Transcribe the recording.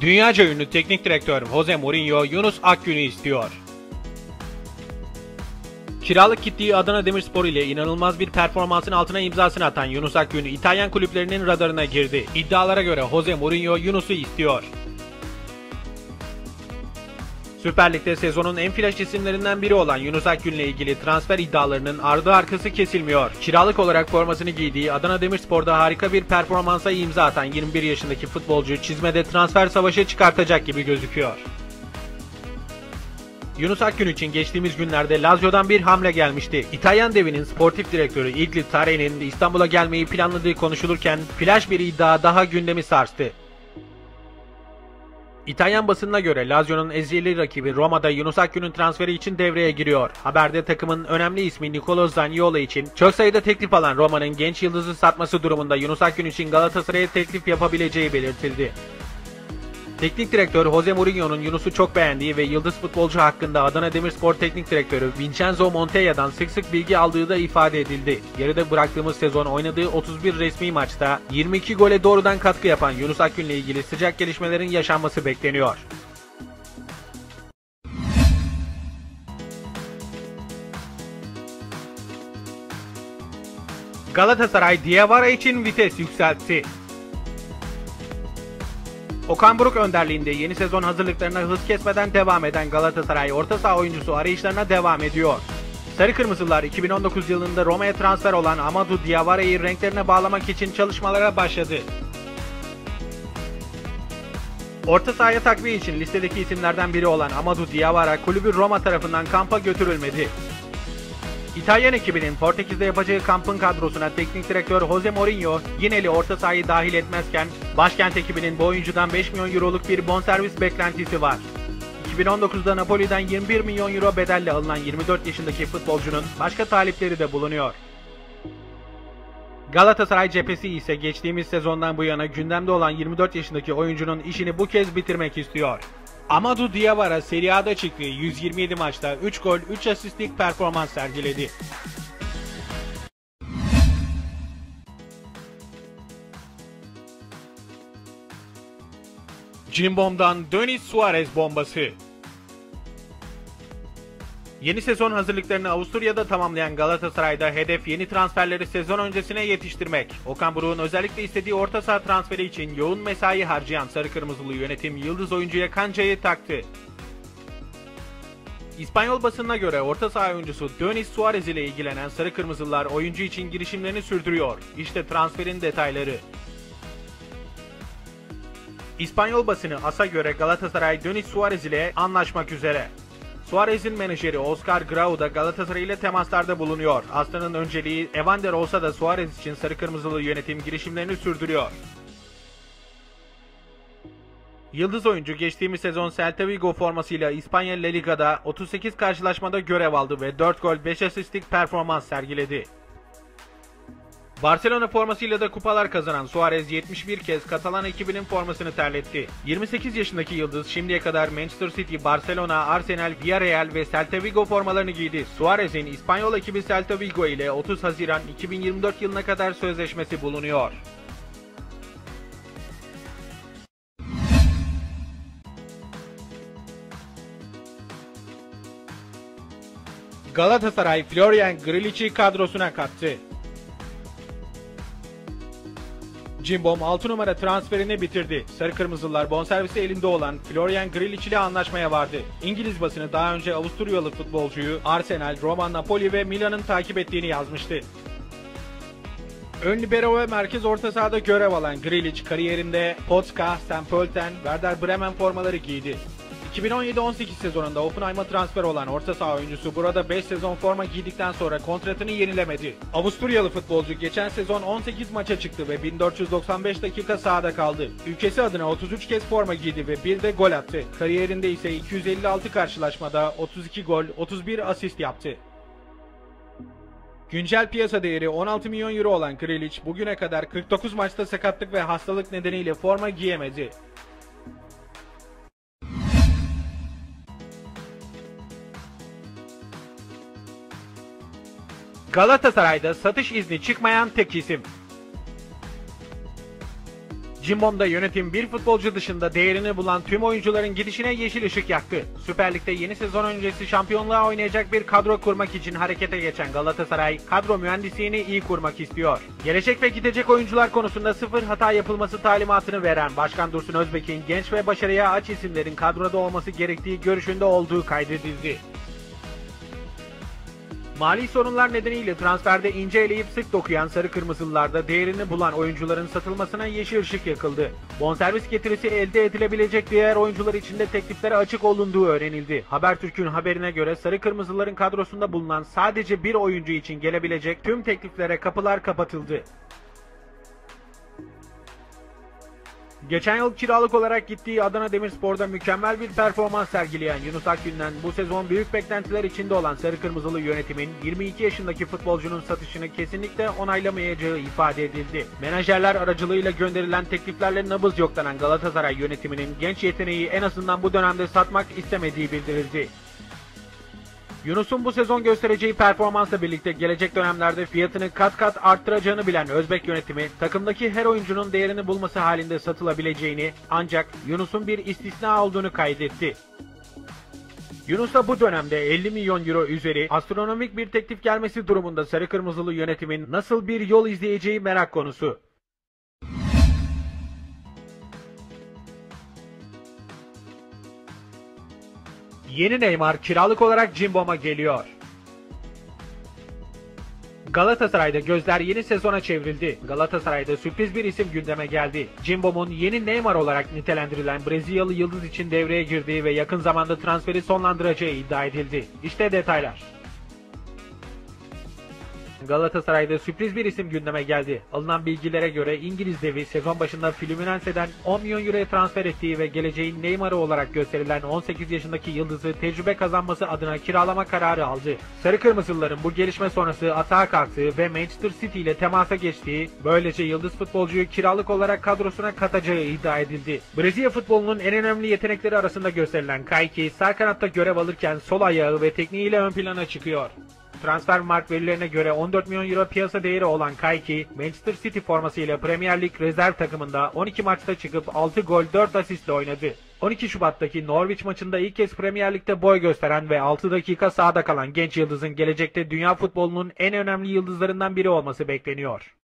Dünyaca ünlü teknik direktör Jose Mourinho Yunus Akgün'ü istiyor. Kiralık gittiği Adana Demirspor ile inanılmaz bir performansın altına imzasını atan Yunus Akgün, İtalyan kulüplerinin radarına girdi. İddialara göre Jose Mourinho Yunus'u istiyor. Süper Lig'de sezonun en flash isimlerinden biri olan Yunus Akgün'le ilgili transfer iddialarının ardı arkası kesilmiyor. Kiralık olarak formasını giydiği Adana Demirspor'da harika bir performansa imza atan 21 yaşındaki futbolcu çizmede transfer savaşı çıkartacak gibi gözüküyor. Yunus Akgün için geçtiğimiz günlerde Lazio'dan bir hamle gelmişti. İtalyan devinin sportif direktörü Igli Tare'nin İstanbul'a gelmeyi planladığı konuşulurken flash bir iddia daha gündemi sarstı. İtalyan basınına göre Lazio'nun ezeli rakibi Roma'da Yunus Akgün'ün transferi için devreye giriyor. Haberde takımın önemli ismi Nicolo Zaniolo için çok sayıda teklif alan Roma'nın genç yıldızı satması durumunda Yunus Akgün için Galatasaray'a teklif yapabileceği belirtildi. Teknik direktör Jose Mourinho'nun Yunus'u çok beğendiği ve yıldız futbolcu hakkında Adana Demirspor Teknik Direktörü Vincenzo Montella'dan sık sık bilgi aldığı da ifade edildi. Geride bıraktığımız sezon oynadığı 31 resmi maçta 22 gole doğrudan katkı yapan Yunus Akgün'le ilgili sıcak gelişmelerin yaşanması bekleniyor. Galatasaray Diawara için vites yükseltti. Okan Buruk önderliğinde yeni sezon hazırlıklarına hız kesmeden devam eden Galatasaray orta saha oyuncusu arayışlarına devam ediyor. Sarı Kırmızılar 2019 yılında Roma'ya transfer olan Amadou Diawara'yı renklerine bağlamak için çalışmalara başladı. Orta sahaya takviye için listedeki isimlerden biri olan Amadou Diawara kulübü Roma tarafından kampa götürülmedi. İtalyan ekibinin Portekiz'de yapacağı kampın kadrosuna teknik direktör Jose Mourinho yineli orta sahayı dahil etmezken başkent ekibinin bu oyuncudan 5 milyon euroluk bir bonservis beklentisi var. 2019'da Napoli'den 21 milyon euro bedelle alınan 24 yaşındaki futbolcunun başka talipleri de bulunuyor. Galatasaray cephesi ise geçtiğimiz sezondan bu yana gündemde olan 24 yaşındaki oyuncunun işini bu kez bitirmek istiyor. Amadou Diawara Serie A'da çıktığı 127 maçta 3 gol 3 asistlik performans sergiledi. Cimbom'dan Denis Suarez bombası. Yeni sezon hazırlıklarını Avusturya'da tamamlayan Galatasaray'da hedef yeni transferleri sezon öncesine yetiştirmek. Okan Buruk'un özellikle istediği orta saha transferi için yoğun mesai harcayan Sarı Kırmızılı yönetim yıldız oyuncuya kancayı taktı. İspanyol basınına göre orta saha oyuncusu Denis Suarez ile ilgilenen Sarı Kırmızılar oyuncu için girişimlerini sürdürüyor. İşte transferin detayları. İspanyol basını AS'a göre Galatasaray Denis Suarez ile anlaşmak üzere. Suarez'in menajeri Oscar Grau da Galatasaray ile temaslarda bulunuyor. Aslan'ın önceliği Evander olsa da Suarez için Sarı Kırmızılı yönetim girişimlerini sürdürüyor. Yıldız oyuncu geçtiğimiz sezon Celta Vigo formasıyla İspanya La Liga'da 38 karşılaşmada görev aldı ve 4 gol 5 asistlik performans sergiledi. Barcelona formasıyla da kupalar kazanan Suarez 71 kez Katalan ekibinin formasını terletti. 28 yaşındaki yıldız şimdiye kadar Manchester City, Barcelona, Arsenal, Villarreal ve Celta Vigo formalarını giydi. Suarez'in İspanyol ekibi Celta Vigo ile 30 Haziran 2024 yılına kadar sözleşmesi bulunuyor. Galatasaray Florian Grilić'i kadrosuna kattı. Cimbom 6 numara transferini bitirdi. Sarı Kırmızılar bonservisi elinde olan Florian Grilić ile anlaşmaya vardı. İngiliz basını daha önce Avusturyalı futbolcuyu Arsenal, Roma, Napoli ve Milan'ın takip ettiğini yazmıştı. Ön libero ve merkez orta sahada görev alan Grilić kariyerinde Potsdam, St. Pölten, Werder Bremen formaları giydi. 2017-18 sezonunda Hoffenheim'a transfer olan orta saha oyuncusu burada 5 sezon forma giydikten sonra kontratını yenilemedi. Avusturyalı futbolcu geçen sezon 18 maça çıktı ve 1495 dakika sahada kaldı. Ülkesi adına 33 kez forma giydi ve bir de gol attı. Kariyerinde ise 256 karşılaşmada 32 gol, 31 asist yaptı. Güncel piyasa değeri 16 milyon euro olan Grilić bugüne kadar 49 maçta sakatlık ve hastalık nedeniyle forma giyemedi. Galatasaray'da satış izni çıkmayan tek isim. Cimbom'da yönetim bir futbolcu dışında değerini bulan tüm oyuncuların gidişine yeşil ışık yaktı. Süper Lig'de yeni sezon öncesi şampiyonluğa oynayacak bir kadro kurmak için harekete geçen Galatasaray, kadro mühendisliğini iyi kurmak istiyor. Gelecek ve gidecek oyuncular konusunda sıfır hata yapılması talimatını veren Başkan Dursun Özbek'in genç ve başarıya aç isimlerin kadroda olması gerektiği görüşünde olduğu kaydedildi. Mali sorunlar nedeniyle transferde ince eleyip sık dokuyan Sarı Kırmızılılarda değerini bulan oyuncuların satılmasına yeşil ışık yakıldı. Bonservis getirisi elde edilebilecek diğer oyuncular için de tekliflere açık olunduğu öğrenildi. Habertürk'ün haberine göre Sarı Kırmızıların kadrosunda bulunan sadece bir oyuncu için gelebilecek tüm tekliflere kapılar kapatıldı. Geçen yıl kiralık olarak gittiği Adana Demirspor'da mükemmel bir performans sergileyen Yunus Akgün'den bu sezon büyük beklentiler içinde olan Sarı Kırmızılı yönetimin 22 yaşındaki futbolcunun satışını kesinlikle onaylamayacağı ifade edildi. Menajerler aracılığıyla gönderilen tekliflerle nabız yoklanan Galatasaray yönetiminin genç yeteneği en azından bu dönemde satmak istemediği bildirildi. Yunus'un bu sezon göstereceği performansla birlikte gelecek dönemlerde fiyatını kat kat arttıracağını bilen Özbek yönetimi, takımdaki her oyuncunun değerini bulması halinde satılabileceğini, ancak Yunus'un bir istisna olduğunu kaydetti. Yunus'a bu dönemde 50 milyon euro üzeri astronomik bir teklif gelmesi durumunda Sarı Kırmızılı yönetimin nasıl bir yol izleyeceği merak konusu. Yeni Neymar kiralık olarak Cimbom'a geliyor. Galatasaray'da gözler yeni sezona çevrildi. Galatasaray'da sürpriz bir isim gündeme geldi. Cimbom'un yeni Neymar olarak nitelendirilen Brezilyalı yıldız için devreye girdiği ve yakın zamanda transferi sonlandıracağı iddia edildi. İşte detaylar. Galatasaray'da sürpriz bir isim gündeme geldi. Alınan bilgilere göre İngiliz devi sezon başında Fluminense'den 10 milyon euroya transfer ettiği ve geleceğin Neymar'ı olarak gösterilen 18 yaşındaki yıldızı tecrübe kazanması adına kiralama kararı aldı. Sarı Kırmızılıların bu gelişme sonrası atağa kalktığı ve Manchester City ile temasa geçtiği, böylece yıldız futbolcuyu kiralık olarak kadrosuna katacağı iddia edildi. Brezilya futbolunun en önemli yetenekleri arasında gösterilen Kayki, sağ kanatta görev alırken sol ayağı ve tekniğiyle ön plana çıkıyor. Transfermarkt verilerine göre 14 milyon euro piyasa değeri olan Kayki, Manchester City formasıyla Premier Lig rezerv takımında 12 maçta çıkıp 6 gol 4 asistle oynadı. 12 Şubat'taki Norwich maçında ilk kez Premier Lig'de boy gösteren ve 6 dakika sahada kalan genç yıldızın gelecekte dünya futbolunun en önemli yıldızlarından biri olması bekleniyor.